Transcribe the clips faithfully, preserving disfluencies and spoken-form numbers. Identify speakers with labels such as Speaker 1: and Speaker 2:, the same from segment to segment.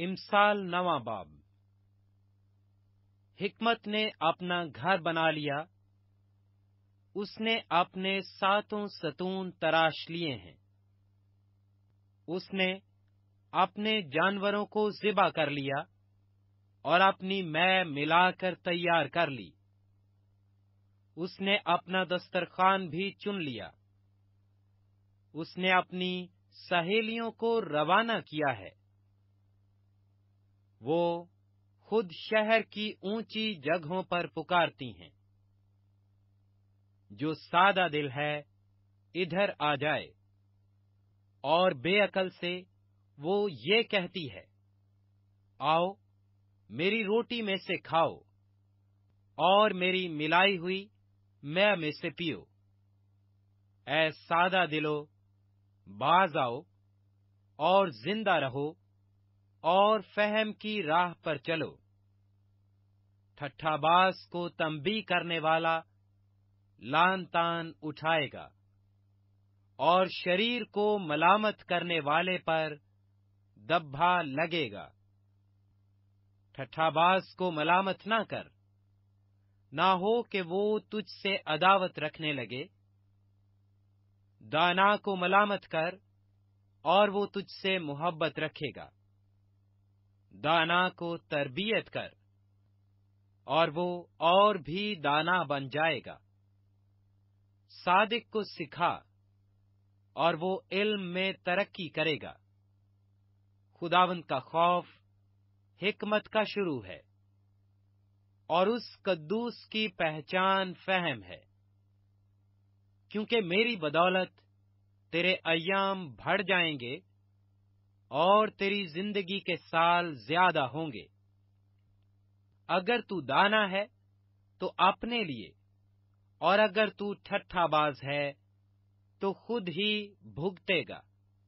Speaker 1: इमसाल नवा बाब। हिकमत ने अपना घर बना लिया, उसने अपने सातों सतून तराश लिए हैं। उसने अपने जानवरों को ज़िबा कर लिया और अपनी मै मिलाकर तैयार कर ली। उसने अपना दस्तरखान भी चुन लिया। उसने अपनी सहेलियों को रवाना किया है। वो खुद शहर की ऊंची जगहों पर पुकारती हैं। जो सादा दिल है इधर आ जाए, और बेअकल से वो ये कहती है, आओ मेरी रोटी में से खाओ और मेरी मिलाई हुई मैं में से पियो। ऐ सादा दिलो, बाज आओ और जिंदा रहो और फहम की राह पर चलो। ठट्ठाबाज को तंबीह करने वाला लान तान उठाएगा और शरीर को मलामत करने वाले पर दब्बा लगेगा। ठट्ठाबाज को मलामत ना कर, ना हो कि वो तुझसे अदावत रखने लगे। दाना को मलामत कर और वो तुझसे मोहब्बत रखेगा। दाना को तरबियत कर और वो और भी दाना बन जाएगा। सादिक को सिखा और वो इल्म में तरक्की करेगा। खुदावंद का खौफ हिकमत का शुरू है और उस कद्दूस की पहचान फहम है। क्योंकि मेरी बदौलत तेरे अय्याम बढ़ जाएंगे और तेरी जिंदगी के साल ज्यादा होंगे। अगर तू दाना है तो अपने लिए, और अगर तू ठट्ठाबाज है तो खुद ही भुगतेगा।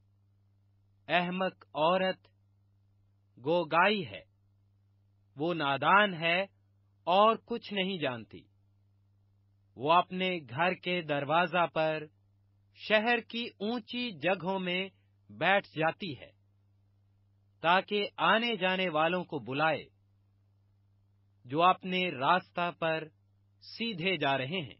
Speaker 1: अहमक औरत गोगाई है, वो नादान है और कुछ नहीं जानती। वो अपने घर के दरवाजा पर शहर की ऊंची जगहों में बैठ जाती है, ताकि आने जाने वालों को बुलाए जो अपने रास्ता पर सीधे जा रहे हैं।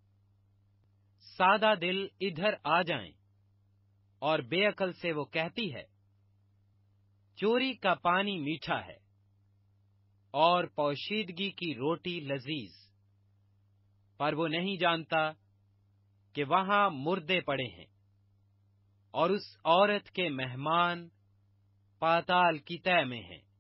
Speaker 1: सादा दिल इधर आ जाएं, और बेअकल से वो कहती है, चोरी का पानी मीठा है और पोशीदगी की रोटी लजीज। पर वो नहीं जानता कि वहां मुर्दे पड़े हैं और उस औरत के मेहमान पाताल की तह में हैं।